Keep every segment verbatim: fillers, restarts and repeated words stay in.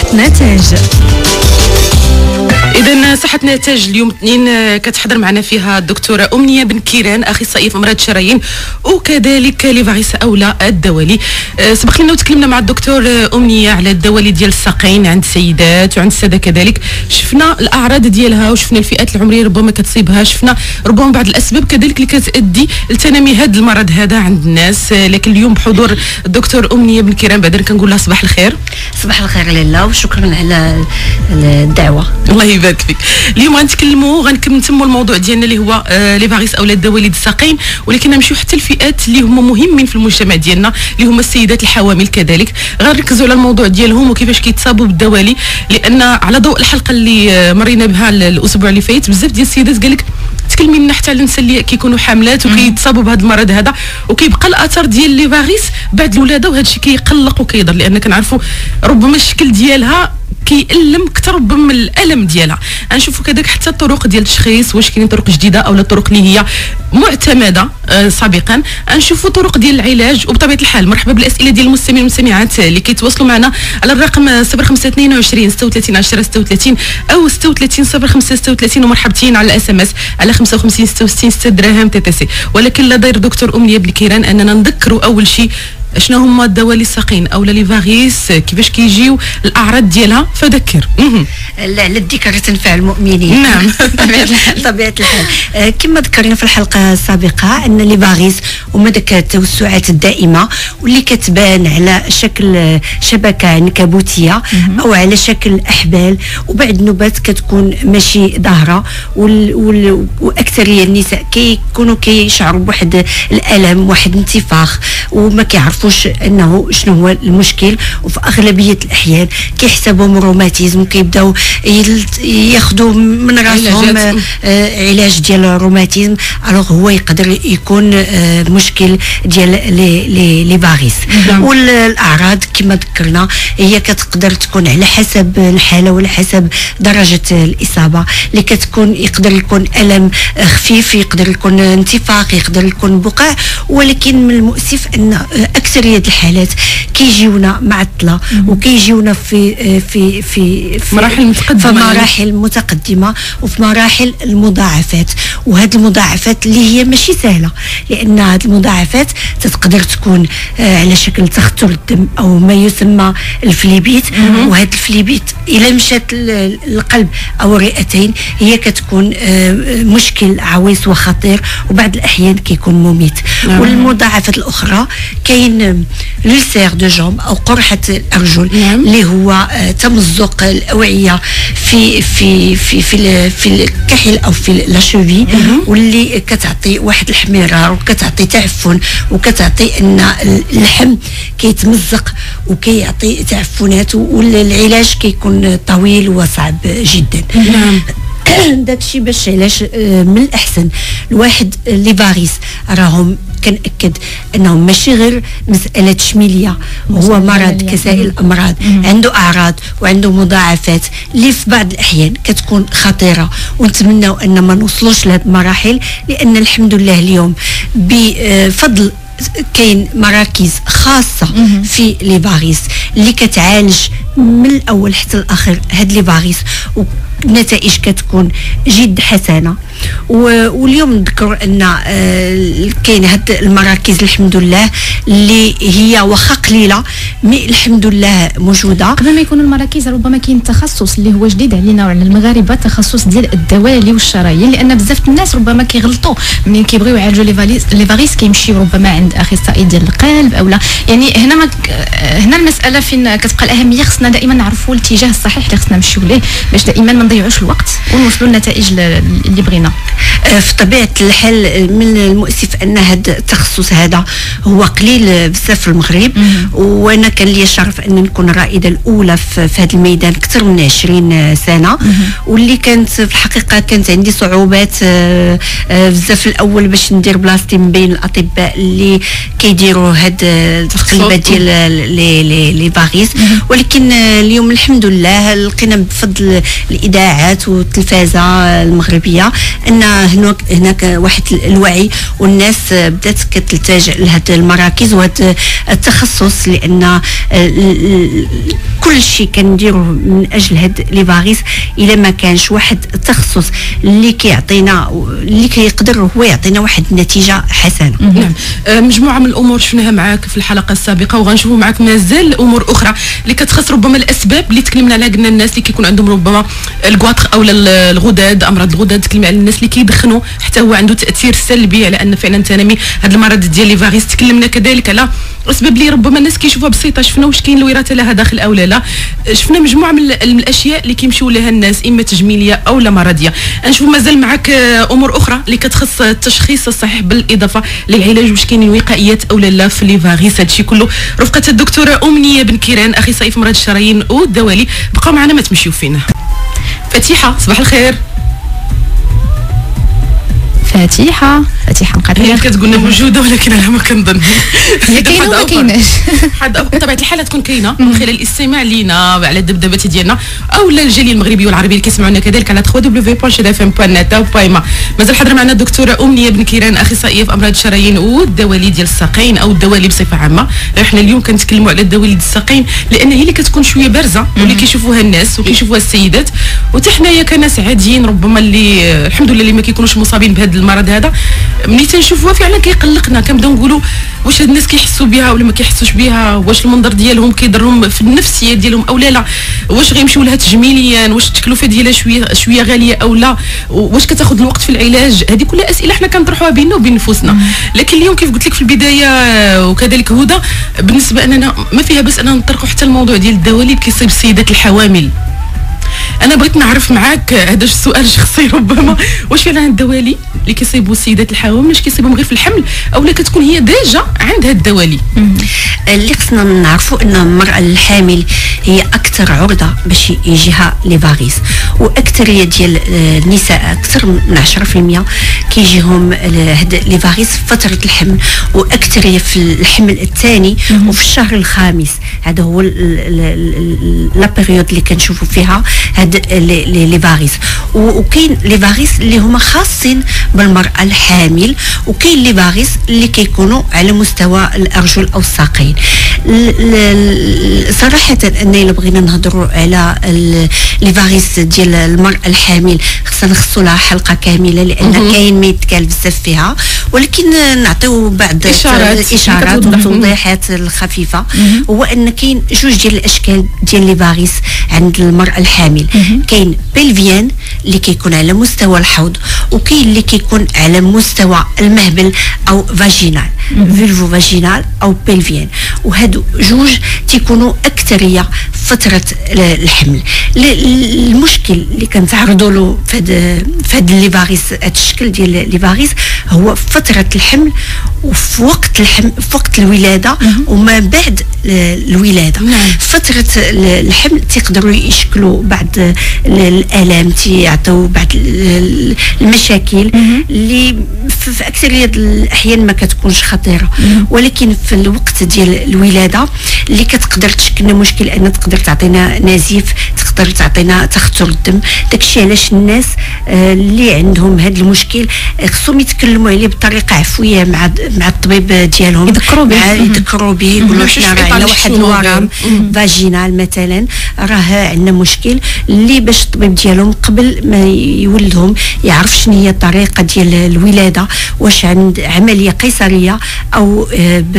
صحة نتاج. إذا صحة نتاج اليوم اثنين كتحضر معنا فيها الدكتورة أمنية بن كيران، أخصائية في أمراض الشرايين وكذلك ليفاريس أولى الدوالي. سبق لنا وتكلمنا مع الدكتور أمنية على الدوالي ديال الساقين عند السيدات وعند السادة كذلك، شفنا الأعراض ديالها وشفنا الفئات العمرية ربما كتصيبها، شفنا ربما بعض الأسباب كذلك اللي كتؤدي لتنامي هذا المرض هذا عند الناس. لكن اليوم بحضور الدكتور أمنية بن كيران بعد كنقول لها صباح الخير. صباح الخير لاله وشكرا على الدعوة. الله يبارك فيك. اليوم غنتكلموا غنكملوا الموضوع ديالنا اللي هو آه ليفاريس اولا الدوالي الساقين، ولكن نمشيو حتى الفئات اللي هما مهمين في المجتمع ديالنا اللي هما السيدات الحوامل كذلك. غنركزوا على الموضوع ديالهم وكيفاش كيتصابوا بالدوالي، لان على ضوء الحلقه اللي آه مرينا بها الاسبوع اللي فات بزاف ديال السيدات قال لك تكلمي لنا حتى على النساء اللي كيكونوا حاملات وكيتصابوا بهذا المرض هذا، وكيبقى الاثر ديال ليفاريس بعد الولاده، وهذا الشيء كيقلق وكيضر، لان كنعرفوا ربما الشكل ديالها كيألم اكثر ربما من الالم ديالها. غنشوفوا كذلك حتى الطرق ديال التشخيص، واش كاينين طرق جديده او لا الطرق اللي هي معتمده آه سابقا. غنشوفوا طرق ديال العلاج، وبطبيعه الحال مرحبا بالاسئله ديال المستمعين والمستمعات اللي كيتواصلوا معنا على الرقم صفر خمسة اثنين وعشرين ستة وثلاثين عشرة ستة وثلاثين او ستة وثلاثين صفر خمسة ستة وثلاثين، ومرحبتين على الاس ام اس على خمسة وخمسين ستة وستين ستة دراهم تي تي سي. ولكن لا داير دكتور أمنية بن كيران اننا نذكروا اول شيء شنو هما الدوالي الساقين او ليفاريس، كيفاش كيجيو الاعراض ديالها، فذكر. لا الذكر تنفع المؤمنين. نعم. طبيعه الحال آه كما ذكرنا في الحلقه السابقه ان ليفاريس هما داك التوسعات الدائمه واللي كتبان على شكل شبكه عنكبوتيه او على شكل احبال، وبعد نوبات كتكون ماشي ظاهره، واكثريه النساء كيكونوا كيشعروا بواحد الالم، واحد الانتفاخ، وما كيعرفوا انه شنو هو المشكل، وفي اغلبيه الاحيان كيحسبوا روماتيزم وكيبداو ياخذوا من راسهم آه علاج ديال الروماتيزم، الوغ هو يقدر يكون آه مشكل ديال لي ليفاريس. والاعراض كما ذكرنا هي كتقدر تكون على حسب الحاله وعلى حسب درجه الاصابه، اللي كتكون يقدر يكون الم خفيف، يقدر يكون انتفاخ، يقدر يكون بقع، ولكن من المؤسف ان اكثريه الحالات كيجيونا معطله وكيجيونا في في في في مراحل متقدمه، في مراحل متقدمه وفي مراحل المضاعفات. وهذه المضاعفات اللي هي ماشي سهله، لان هذه المضاعفات تقدر تكون على شكل تخثر الدم او ما يسمى الفليبيت، وهذا الفليبيت الى مشات القلب او الرئتين هي كتكون مشكل عويص وخطير، وبعض الاحيان كيكون مميت. والمضاعفات الاخرى كاين لوسير دو جومب او قرحه الارجل، اللي هو تمزق الاوعيه في في في في في الكحل او في لاشوفي، واللي كتعطي واحد الحميرار وكتعطي تعفن وكتعطي ان اللحم كيتمزق وكيعطي تعفنات، والعلاج كيكون طويل وصعب جدا. داكشي باش علاش من الاحسن الواحد ليفاريس راهم كنأكد انهم ماشي غير مساله تشميليه، هو مرض كسائر الامراض، عنده اعراض وعنده مضاعفات اللي في بعض الاحيان كتكون خطيره، ونتمنوا ان ما نوصلوش لهذه المراحل، لان الحمد لله اليوم بفضل كاين مراكز خاصه في ليفاريس اللي كتعالج من الاول حتى الاخر هاد ليفاريس، والنتائج كتكون جد حسنه. واليوم نذكر ان كاين هاد المراكز الحمد لله اللي هي واخا قليله مي الحمد لله موجوده. قبل ما يكونوا المراكز ربما كاين تخصص اللي هو جديد علينا وعلى المغاربه، تخصص ديال الدوالي والشرايين، لان بزاف الناس ربما كيغلطوا منين كيبغيو يعالجوا ليفاريس كيمشيو ربما عند اخصائي ديال القلب او لا. يعني هنا ما هنا المساله فين كتبقى الاهميه، خصنا دائما نعرفوا الاتجاه الصحيح اللي خصنا نمشيو ليه باش دائما ما نضيعوش الوقت ونوصلوا للنتائج اللي بغينا. في طبيعه الحال من المؤسف ان هذا التخصص هذا هو قليل بزاف في المغرب، وانا كان لي الشرف ان نكون الرائده الاولى في هذا الميدان اكثر من عشرين سنه، واللي كانت في الحقيقه كانت عندي صعوبات بزاف الاول باش ندير بلاصتي من بين الاطباء اللي كيديروا هاد التقليبات ديال لي فاريس، ولكن اليوم الحمد لله لقينا بفضل الاذاعات والتلفازه المغربيه ان هناك هناك واحد الوعي، والناس بدات كتلتجئ لهذه المراكز وهذا التخصص، لان كل شيء كنديروه من اجل هاد لي فاريس. الا ما كانش واحد التخصص اللي كيعطينا اللي كيقدر هو يعطينا واحد النتيجه حسنه. نعم. آه مجموعه من الامور شفناها معاك في الحلقه السابقه، وغنشوفوا معاك مازال امور اخرى اللي كتخص ربما الاسباب اللي تكلمنا عليها. قلنا الناس اللي كيكون عندهم ربما الكواطر او الغدد، امراض الغدد، تكلمنا على الناس اللي كيدخنوا حتى هو عنده تاثير سلبي على ان فعلا تنمي هذا المرض ديال لي فاريس. تكلمنا كذلك على اسباب اللي ربما الناس كيشوفوها بسيطه، شفنا واش كاين الوراثه لها داخل او لا لا. شفنا مجموعه من الاشياء اللي كيمشيو لها الناس اما تجميليه او لا مرضيه. نشوف مازال معك امور اخرى اللي كتخص التشخيص الصحيح بالاضافه للعلاج، واش كاينين وقائيات او لا لا في لي فاريس. هادشي كله رفقه الدكتوره امنيه بن كيران، اخصائي في امراض الشرايين والدوالي. بقاو معنا ما تمشيو فينا. فتيحه صباح الخير. فاتحه فاتحه مقادير هي كتقولنا موجوده ولكن انا ما كنظن هي كاينه ولا كايناش. بطبيعه الحال تكون كاينه من خلال الاستماع لينا على الدبدبات ديالنا او لا الجاليه المغربيه والعربيه اللي كيسمعونا كذلك على دبليو دبليو دبليو دوت اف ام دوت نت او بايما. مازال حاضره معنا الدكتوره امنيه بن كيران، اخصائيه في امراض الشرايين والدوالي ديال الساقين او الدوالي بصفه عامه. احنا اليوم كنتكلموا على الدوالي ديال الساقين لان هي اللي كتكون شويه بارزه واللي كيشوفوها الناس وكيشوفوها السيدات، وحتى حنايا كناس عاديين ربما اللي الحمد لله اللي ما كيكونوش مصابين بهذا المرض هذا، ملي تنشوفوها فعلا كيقلقنا. كنبداو نقولوا واش هاد الناس كيحسوا بها ولا ما كيحسوش بها، واش المنظر ديالهم كيضرهم في النفسيه ديالهم او لا لا، واش غيمشيو لها تجميليا، واش التكلفه ديالها شويه شويه غاليه او لا، واش كتاخذ الوقت في العلاج. هذه كلها اسئله حنا كنطرحوها بيننا وبين نفوسنا. لكن اليوم كيف قلت لك في البدايه وكذلك هدى، بالنسبه اننا ما فيها بس اننا نطرقوا حتى الموضوع ديال الدوالي اللي كيصيب السيدات الحوامل. انا بغيت نعرف معاك، هذا السؤال شخصي ربما، واش فعلا الدوالي اللي كيصيبوا السيدات الحوامل واش كيصيبهم غير في الحمل او لا كتكون هي ديجا عندها الدوالي؟ اللي خصنا نعرفوا ان المراه الحامل هي اكثر عرضه باش يجيها لي فاريس، واكثريه ديال النساء اكثر من عشرة في المية كيجيهم هاد لي فاريس في فتره الحمل، واكثريه في الحمل الثاني وفي الشهر الخامس. هذا هو لا بيريود اللي كنشوفوا فيها هاد لي فاريس. وكاين لي فاريس اللي هما خاصين بالمراه الحامل، وكاين لي فاريس اللي كيكونوا على مستوى الارجل او الساقين. صراحه اننا الا بغينا نهضروا على لي فاريس ديال المراه الحامل خصنا نخصوا لها حلقه كامله، لان كاين ما يتقال بزاف فيها، ولكن نعطيو بعض الاشارات والتوضيحات الخفيفه. هو ان كاين جوج ديال الاشكال ديال لي فاريس عند المراه الحامل. كاين بلفيان اللي كيكون على مستوى الحوض، وكاين اللي كيكون على مستوى المهبل او فاجينال، فيلفو فاجينال او بلفيان. وهادو جوج تيكونوا اكثريه فتره الحمل. المشكل اللي كنتعرضوا له في هاد لي فاريس، هاد الشكل ديال لي فاريس، هو فتره الحمل وفي وقت الحمل، في وقت الولاده وما بعد الولاده. فتره الحمل تيقدروا يشكلوا بعض الالام، تيعطيو بعض المشاكل اللي في اكثريه الاحيان ما كتكونش خطيره، ولكن في الوقت ديال الولاده اللي كتقدر تشكل لنا مشكل، ان تقدر تعطينا نزيف، تقدر تعطينا تخثر الدم. داكشي علاش الناس اللي عندهم هذا المشكل خصهم يتكلموا عليه بطريقه عفويه مع مع الطبيب ديالهم، يذكروا به يذكروا به يقولوا حنا راه عندنا واحد الورم فاجينال مثلا، راه عندنا مشكل، اللي باش الطبيب ديالهم قبل ما يولدهم يعرف شنو هي الطريقه ديال الولاده، واش عند عمليه قيصريه او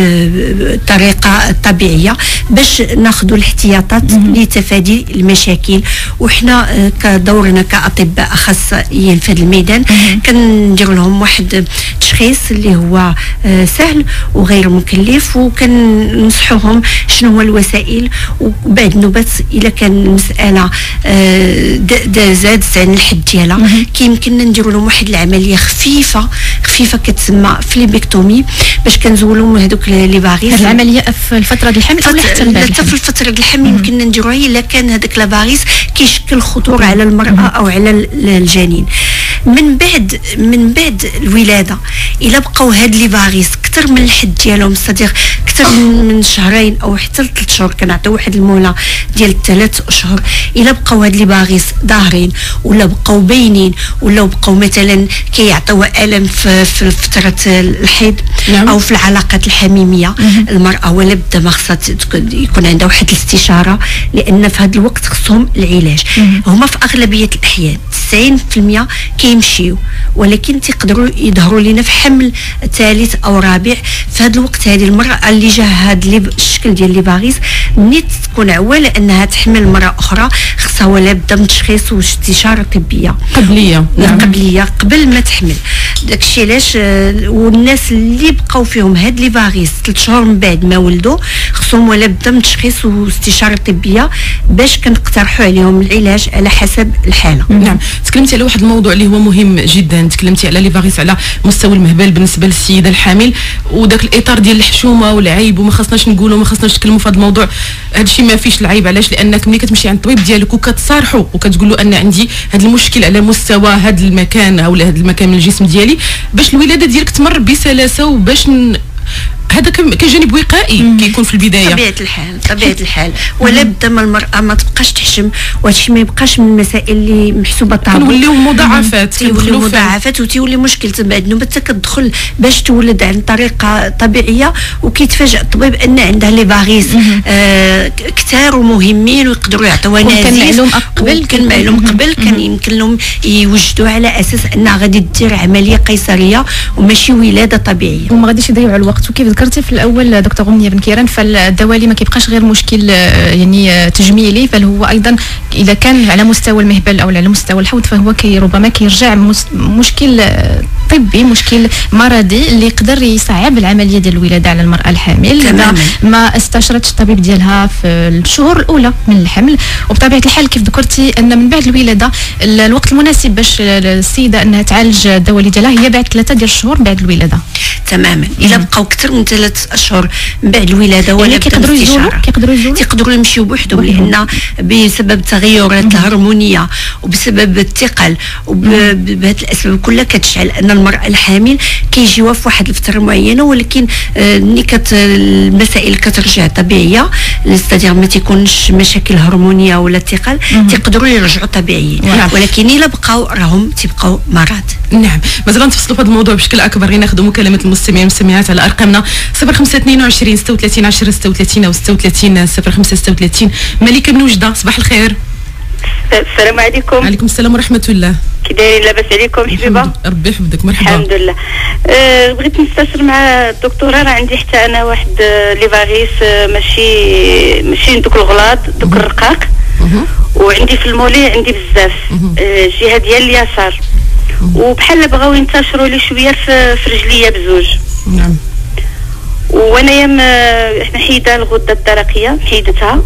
بطريقه طبيعيه، باش ناخذوا الاحتياطات لتفادي المشاكل. وحنا كدورنا كاطباء اخصائيين في هذا الميدان كندير لهم واحد التشخيص اللي هو سهل وغير مكلف، وكننصحوهم شنو هو الوسائل. وبعد النوبات الا كان المساله زاد عن الحد ديالها، كيمكننا نديروا لهم واحد العمليه خفيفه خفيفه كتسمى فليبكتومي، باش كنزولوا هذوك لي فاريس. هذه العمليه في الفتره ديال الحمل او حتى بعد الحمل؟ في الفتره ديال الحمل يمكننا نديروها الا كان هذاك لا فاريس كيشكل خطوره على المراه او على الجنين. من بعد من بعد الولاده الا بقاو هاد لي فاريس اكثر من الحد ديالهم، صديق اكثر من شهرين او حتى ثلاث شهور، كنعطيو واحد الموله ديال ثلاث اشهر، الا بقاو هاد لي فاريس ظاهرين ولا بقاو باينين ولا بقاو مثلا كيعطيو الم في, في فتره الحيض نعم. او في العلاقات الحميميه مم. المراه ولا بدا ما خصها يكون عندها واحد الاستشاره، لان في هذا الوقت خصهم العلاج. مم. هما في اغلبيه الاحيان تسعين بالمئة كيمشيو، ولكن تيقدروا يظهروا لنا في حمل ثالث او رابع. في هذا الوقت هذه المراه اللي جا هذا الشكل ديال لي فاريس نيت تكون عواله انها تحمل مراه اخرى، خصها ولا بدا من تشخيص واستشاره طبيه قبليه نعم. قبليه قبل ما تحمل. داكشي علاش والناس اللي بقاو فيهم هاد لي فاريس ثلاث شهور من بعد ما ولدوا خصهم ولا بدا من تشخيص واستشاره طبيه باش كنقترحوا عليهم العلاج على حسب الحاله. نعم. تكلمتي على واحد الموضوع اللي هو مهم جدا، تكلمتي على لي فاريس على مستوى المهبل بالنسبه للسيده الحامل، وداك الاطار ديال الحشومه والعيب وما خصناش نقولوا ما خصناش نتكلموا في هذا الموضوع. هذا الشيء ما فيش العيب، علاش؟ لانك ملي كتمشي عند الطبيب ديالك وكتصارحوا وكتقول له ان عندي هذا المشكل على مستوى هذا المكان او هذا المكان من الجسم ديالي، باش الولاده ديالك تمر بسلاسه وباش ن... هذا كجانب وقائي كيكون في البدايه. طبيعه الحال طبيعه الحال ولا بدا ما المراه ما تبقاش تحشم، وهادشي ما يبقاش من المسائل اللي محسوبه طابو، كنوليو مضاعفات تيوليو مضاعفات وتيولي مشكل بعد نوبه حتى كتدخل باش تولد عن طريقه طبيعيه، وكيتفاجئ الطبيب ان عندها لي فاريس آه كثار ومهمين ويقدروا يعطيوها نزيف. كان معلوم قبل كان معلوم قبل كان يمكن لهم يوجدوا على اساس انها غادي دير عمليه قيصريه وماشي ولاده طبيعيه، وما غاديش يضيعوا الوقت. وكيف ذكرتي في الاول دكتور أمنية بن كيران، فالدوالي ما كيبقاش غير مشكل يعني تجميلي، بل هو ايضا اذا كان على مستوى المهبل او على مستوى الحوض فهو كي ربما كيرجع مشكل طبي، مشكل مرضي اللي يقدر يصعب العمليه ديال الولاده على المراه الحامل اذا ما استشرتش الطبيب ديالها في الشهور الاولى من الحمل. وبطبيعه الحال كيف ذكرتي ان من بعد الولاده الوقت المناسب باش السيده انها تعالج الدوالي ديالها هي بعد ثلاثه ديال الشهور بعد الولاده تماما. الا بقاو اكثر من ثلاث اشهر من بعد الولاده ولا يعني كيقدروا يزولوا كيقدروا يزولوا تيقدروا يمشيو بوحدهم، لان بسبب التغيرات الهرمونيه وبسبب الثقل وبهذه الاسباب كلها كتشعل ان المراه الحامل كيجيوها في واحد الفتره معينه، ولكن ملي كت المسائل كترجع طبيعيه ستادير ما تيكونش مشاكل هرمونيه ولا ثقل تيقدروا يرجعوا طبيعيين، ولكن الا بقاو راهم تيبقاو مرض. نعم. مازال نتفصلوا في هذا الموضوع بشكل اكبر، غير ناخذوا مكالمه المستمعين والمستمعات على ارقامنا صفر خمسة اثنين وعشرين ستة وثلاثين عشرة ستة وثلاثين او ستة وثلاثين صفر خمسة ستة وثلاثين. مليكه بن وجده، صباح الخير. السلام عليكم. وعليكم السلام ورحمه الله. كي دايرين؟ لاباس عليكم حبيبه؟ ربي يحفظك. مرحبا. الحمد لله. أه بغيت نستشر مع الدكتوره، راه عندي حتى انا واحد لي فاريس ماشي ماشي دوك الغلاض دوك الرقاق، وعندي في المولي عندي بزاف الجهه ديال اليسار، وبحال بغاو ينتشروا لي شويه في, في رجليا بزوج. نعم. وانايا احنا حيده الغده الدرقيه حيدتها.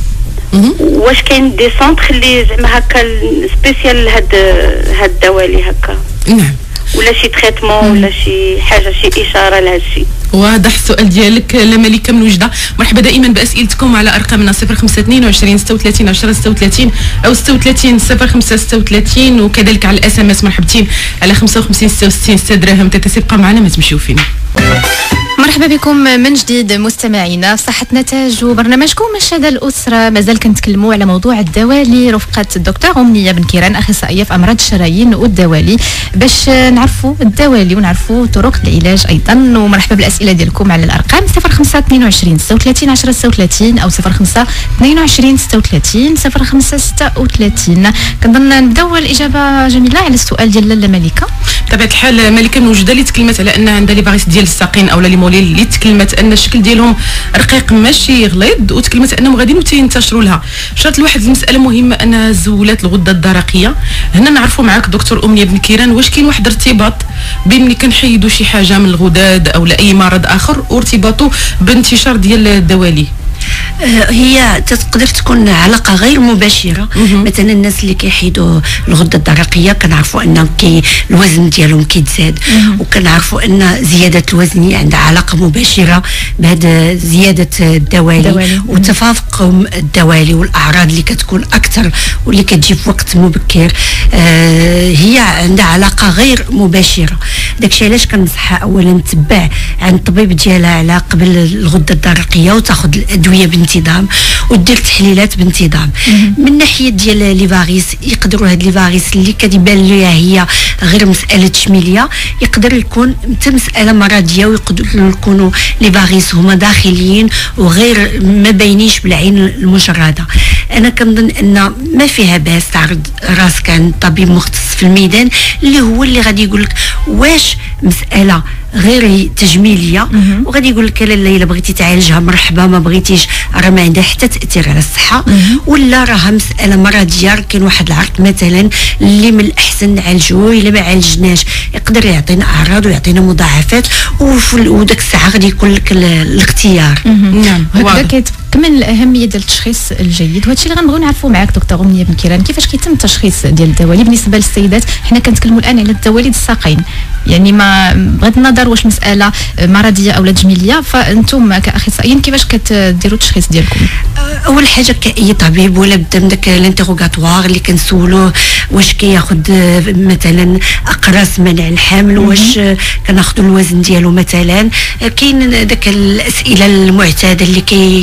واش كاين دي سونطر اللي زعما هكا سبيسيال لهاد هاد الدوالي هكا؟ نعم. ولا شي تريتمون ولا شي حاجه شي اشاره لهذا الشيء؟ واضح السؤال ديالك لمليكه من وجده. مرحبا دائما باسئلتكم على ارقامنا صفر خمسة اثنين وعشرين ستة وثلاثين عشرة ستة وثلاثين او ستة وثلاثين صفر خمسة ستة وثلاثين، وكذلك على الاس ام اس مرحبتين على خمسة وخمسين ستة وستين ستة دراهم. تتسابقوا معنا ما تمشيو فينا. مرحبا بكم من جديد مستمعينا في صحة نتاج وبرنامجكم الشهادة الأسرة. مازال كنتكلموا على موضوع الدوالي رفقة الدكتور أمنية بن كيران، أخصائية في أمراض الشرايين والدوالي، باش نعرفوا الدوالي ونعرفوا طرق العلاج أيضا. ومرحبا بالأسئلة ديالكم على الأرقام صفر خمسة اثنين وعشرين ستة وثلاثين عشرة ستة وثلاثين أو صفر خمسة اثنين وعشرين ستة وثلاثين صفر خمسة ستة وثلاثين. كنظن نبداو الإجابة جميلة على السؤال ديال لاله مليكة. بطبيعة الحال مليكة من وجده اللي تكلمت على أن عندها لي فاريس ديال الساقين أو لي مولي، اللي تكلمت ان الشكل ديالهم رقيق ماشي غليظ، وتكلمت انهم غاديين وتينتشروا لها. شرط لواحد المساله مهمه انها زولات الغده الدرقيه. هنا نعرفوا معاك دكتور أمنية بن كيران واش كاين واحد ارتباط بين ملي كنحيدوا شي حاجه من الغداد او لا اي مرض اخر وارتباطه بانتشار ديال الدوالي؟ هي تقدر تكون علاقه غير مباشره. مثلا الناس اللي كيحيدوا الغده الدرقيه كنعرفوا ان كي الوزن ديالهم كيتزاد، وكنعرفوا ان زياده الوزن عندها علاقه مباشره بهذا زياده الدوالي وتفافق الدوالي والاعراض اللي كتكون اكثر واللي كتجي في وقت مبكر. آه هي عندها علاقه غير مباشره. داكشي علاش كنصحها اولا تتبع عن الطبيب ديالها على قبل الغده الدرقيه وتاخذ الادويه بانتظام ودير تحليلات بانتظام. من ناحيه ديال لي فاريس يقدروا هاد لي فاريس اللي كتبان ليها هي غير مساله تشميليه، يقدر يكون حتى مساله مرضيه ويقدروا يكونوا لي فاريس هما داخليين وغير ما باينينش بالعين المجرده. انا كنظن ان ما فيها باس تعرض راسك عند طبيب مختص في الميدان اللي هو اللي غادي يقول لك واش مساله غير تجميليه وغادي يقول لك لا الا بغيتي تعالجها مرحبا، ما بغيتيش راه ما عندها حتى تاثير على الصحه، ولا راه مساله مرضيه كاين واحد العرض مثلا اللي من الاحسن نعالجوه، الا ما عالجناش يقدر يعطينا اعراض ويعطينا مضاعفات، وداك الساعه غادي يكون لك الاختيار. نعم هكذا كتكمل الاهميه ديال التشخيص الجيد، وهذا الشيء اللي غنبغيو نعرفوا معاك دكتور أمنية بن كيران. كيفاش كيتم التشخيص ديال الدوالي بالنسبه للسيدات؟ حنا كنتكلموا الان على الدوالي الساقين، يعني ما بغض النظر واش مساله مرضيه او تجميليه، فانتم كاخصائيين كيفاش كتديروا التشخيص ديالكم؟ اول حاجه كاي طبيب ولا بدا من داك الانتروغاتوار اللي كنسولوه واش كياخذ مثلا اقراص منع الحمل، واش كناخذوا الوزن ديالو مثلا، كاين داك الاسئله المعتاده اللي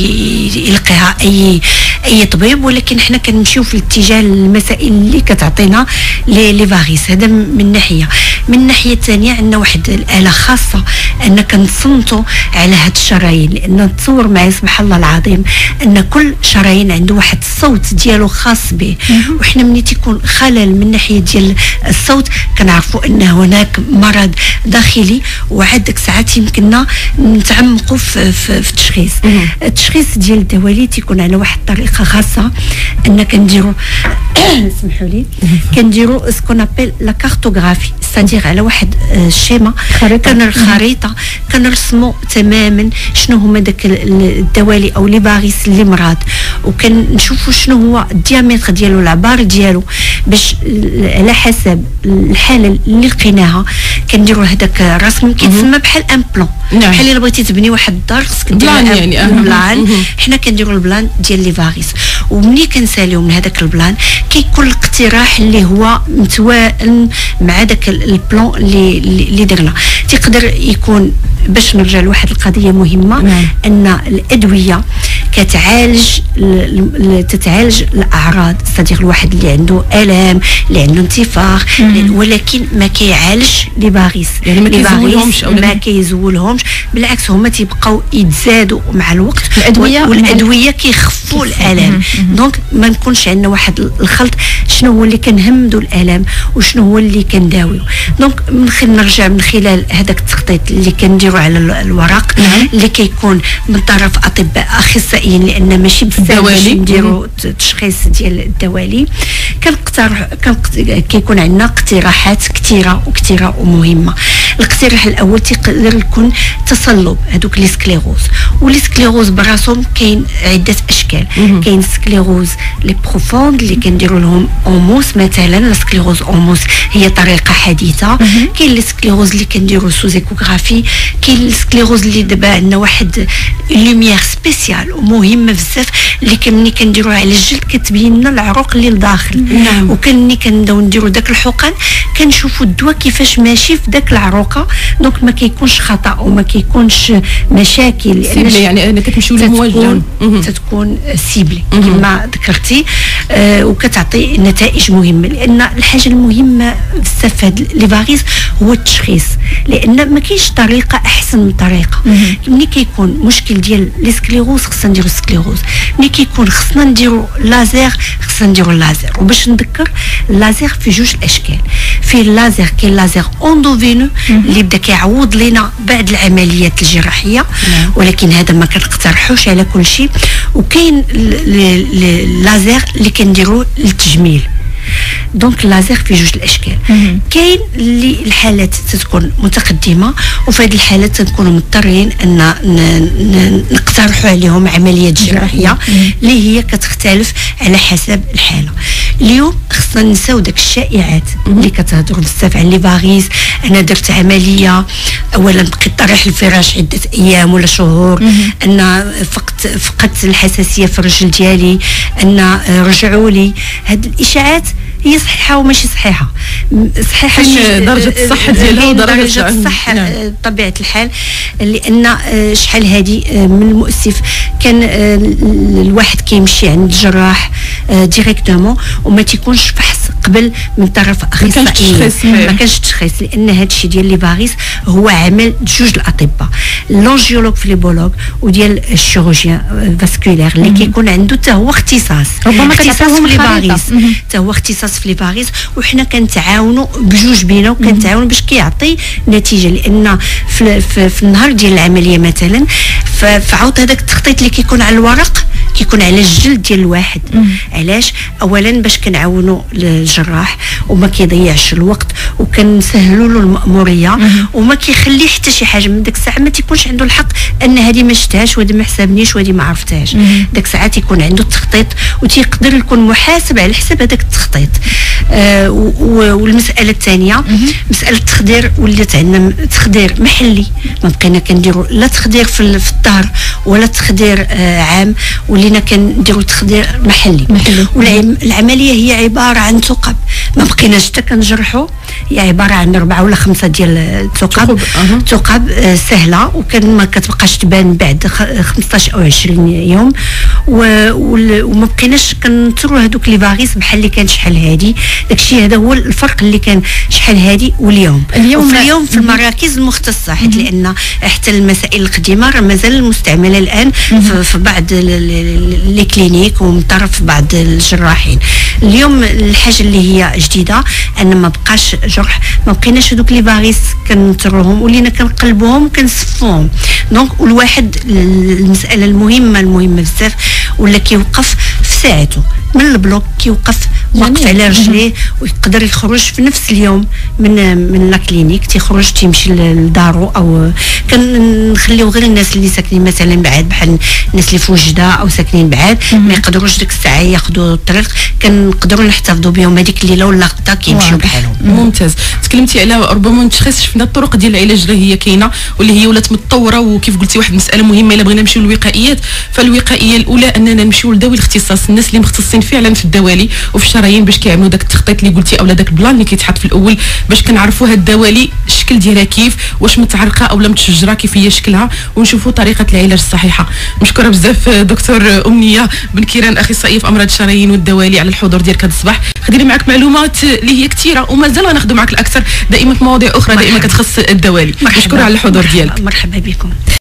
كيلقيها اي اي طبيب، ولكن حنا كنمشيو في الاتجاه المسائل اللي كتعطينا لي فاريس. هذا من ناحيه. من الناحيه الثانيه عندنا واحد الاله خاصه ان كنصنتوا على هاد الشرايين، لان تصور معايا سبحان الله العظيم ان كل شرايين عنده واحد الصوت ديالو خاص به، وحنا ملي تيكون خلل من ناحيه ديال الصوت كنعرفوا ان هناك مرض داخلي، وعاد ديك الساعات يمكننا نتعمقوا في, في, في التشخيص. التشخيص ديال الدوالي تيكون على واحد الطريقه خاصه ان كنديروا سمحوا لي كنديروا سكون ابل لا كارتوغرافي، ستادير على واحد الشيما كان الخريطه كنرسموا تماما شنو هما داك الدوالي او لي فاريس اللي مراد، وكنشوفوا شنو هو الديامتر ديالو العبار ديالو، باش على حسب الحاله اللي لقيناها كنديروا هذاك الرسم كيتسمى بحال ان بلان. بحال الا بغيتي تبني واحد الدار خصك دير يعني بلان. حنا كنديروا البلان ديال لي فاريس، ومني كنساليو من هذاك البلان كيكون الاقتراح اللي هو متوائم مع داك البلان اللي اللي درنا. تقدر يكون باش نرجع لواحد القضيه مهمه، نعم. ان الادويه كتعالج تتعالج الاعراض، استدير الواحد اللي عنده الام اللي عنده انتفاخ، ولكن ما كيعالج لي فاريس، يعني ما كيزولهمش او ما كيزولهمش، بالعكس هما تيبقاو يتزادوا مع الوقت الادويه، والادويه كيخفوا الالام. دونك ما نكونش عندنا واحد الخلط شنو هو اللي كنهمدوا الالام وشنو هو اللي كنداويو. دونك من خلال نرجع من خلال هذاك التخطيط اللي كنديروا على الورق، نعم. اللي كيكون من طرف اطباء اخصائيين، لان ماشي بزاف باش نديروا التشخيص ديال الدوالي، كنقترح كيكون عندنا اقتراحات كثيره وكثيره ومهمه. الاقتراح الاول تيقدر يكون تصلب هذوك لي سكليروز، ولي سكليروز براسهم كاين عده اشكال. كاين سكليروز لي بروفوند اللي كنديروا لهم اوموس مثلا، لا سكليروز اوموس هي طريقه حديثه. كاين لي سكليروز اللي كنديروا سوز ايكوغرافي، كاين السكليروز اللي دابا عندنا واحد لوميير سبيسيال ومهمه بزاف اللي ملي كنديروها على الجلد كتبين لنا العروق اللي لداخل، نعم. وكان ملي كنبداو نديروا داك الحقن كنشوفوا الدواء كيفاش ماشي في داك العروقه، دونك ما كيكونش خطا وما كيكونش مشاكل، لان يعني انا كتمشيو للموجه تتكون سيبلي كما ذكرتي، آه وكتعطي نتائج مهمه. لان الحاجه المهمه بزاف في هاد لي فاريس هو التشخيص، لان ما كاينش طريقه احسن من طريقه. ملي كيكون مشكل ديال لي سكليروز خصنا نديرو سكليروز، ملي كيكون خصنا نديرو لازير خصنا نديرو لازير. وباش نذكر اللازير في جوج الاشكال، في اللازير كاين اللازير اوندوفينو اللي بدا كيعوض لنا بعد العمليات الجراحيه، ولكن هذا ما كنقترحوش على كل شيء. وكاين اللازير اللي كنديرو للتجميل. دونك اللازير في جوج الاشكال. كاين اللي الحالات تتكون متقدمه وفي هذه الحالات تنكونوا مضطرين ان نقترحوا عليهم عمليات جراحيه اللي هي كتختلف على حسب الحاله. اليوم خصنا نساو داك الشائعات اللي كتهضروا بزاف على لي فاريس. انا درت عمليه اولا بقيت طريح الفراش عده ايام ولا شهور، ان فقدت فقدت الحساسيه في الرجل ديالي، ان رجعوا لي. هاد الاشاعات هي صحيحه وماشي صحيحه. صحيحه درجه الصحه ديالها ودرجه الصحه بطبيعه الحال، لان شحال هذه من المؤسف كان الواحد كيمشي عند الجراح ديريكتومون وما تيكونش فحص قبل من طرف اخصائي، ما كانش تشخيص، لان هذا الشيء ديال لي فاريس هو عمل جوج الاطباء، لونجيولوج فليبولوج وديال الشيروجيان فاسكولير اللي كيكون عنده حتى هو اختصاص ربما اختصاص في لي فاريس، حتى هو اختصاص في لي فاريس، وحنا كنتعاونوا بجوج بينا وكنتعاونوا باش كيعطي نتيجه. لان في, في, في النهار ديال العمليه مثلا فعاود هذاك التخطيط اللي كيكون على الورق كيكون على الجلد ديال الواحد. علاش؟ اولا باش كنعاونوا الجراح وما كيضيعش الوقت وكنسهلوا له المأموريه وما كيخليه حتى شي حاجه من ديك الساعه ما تيكونش عنده الحق ان هذه ما شفتهاش وهذه ما حسبنيش وهذه ما عرفتهاش. ديك الساعه تيكون عنده التخطيط وتيقدر يكون محاسب على حساب هذاك التخطيط. آه والمساله الثانيه مساله التخدير ولات عندنا تخدير محلي، ما بقينا كنديروا لا تخدير في, في الدار ولا تخدير آه عام، ولينا كنديروا تخدير محلي, محلي. والعمليه هي عباره عن ثقب، ما بقيناش حتى كنجرحوا، هي عباره عن اربعه ولا خمسه ديال الثقب، ثقب آه سهله وكان ما كتبقاش تبان بعد خمسطاش او عشرين يوم، وما بقيناش كنثروا هذوك لي فاريس بحال اللي كان شحال هادي. داكشي هذا هو الفرق اللي كان شحال هادي واليوم. اليوم وفي اليوم في المراكز المختصه، حيت لان حتى المسائل القديمه راه مازال مستعمله الان في بعض لي كلينيك ومن طرف بعض الجراحين. اليوم الحاجه اللي هي جديده ان ما بقاش جرح، ما بقيناش هذوك لي فاريس كنثروهم ولينا كنقلبوهم وكنصفوهم. دونك والواحد المساله المهمه المهمه بزاف ولا كيوقف في ساعته من البلوك، كيوقف واقف على رجليه ويقدر يخرج في نفس اليوم من من لا كلينيك، تيخرج تيمشي لدارو. او كنخليو غير الناس اللي ساكنين مثلا بعاد بحال الناس اللي في وجده او ساكنين بعاد ما يقدروش ديك الساعه ياخذوا الطريق، كنقدروا نحتفظوا بهم هذيك الليله ولا غدا كيمشيو بحالهم. ممتاز. تكلمتي على ربما نتشخص شفنا الطرق ديال العلاج اللي هي كاينه واللي هي ولات متطوره، وكيف قلتي واحد المساله مهمه الا بغينا نمشيو للوقائيات، فالوقائيه الاولى اننا نمشيو لذوي الاختصاص، الناس اللي مختصين فعلا في الدوالي وفي الشرايين باش كيعملوا داك التخطيط اللي قلتي اولا داك البلان اللي كيتحط في الاول باش كنعرفوا هاد الدوالي الشكل ديالها كيف، واش متعرقه او لا متشجره، كيف هي شكلها، ونشوفوا طريقه العلاج الصحيحه. مشكوره بزاف دكتور امنيه بن كيران، اخصائيه في امراض الشرايين والدوالي، على الحضور ديالك هذا الصباح. خدينا معك معلومات اللي هي كثيره ومازال غناخذوا معك الاكثر دائما في مواضيع اخرى دائما كتخص الدوالي. مشكوره على الحضور ديالك. مرحبا بكم.